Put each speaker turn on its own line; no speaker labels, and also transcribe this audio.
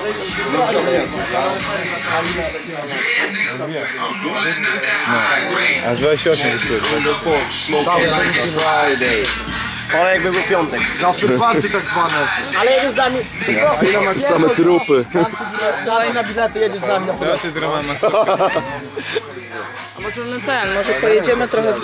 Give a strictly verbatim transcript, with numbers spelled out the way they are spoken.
A dwadzieścia osiem kosztuje.
Ale jakby był piątek.
Zawsze party tak zwane.
Ale jedziesz z nami.
Same trupy.
Dawaj na bilety, jedziesz z nami na
Teatry dramatu.
A może ten, może pojedziemy trochę